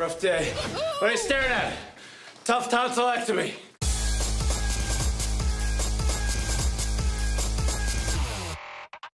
rough day. What are you staring at? Tough tonsillectomy.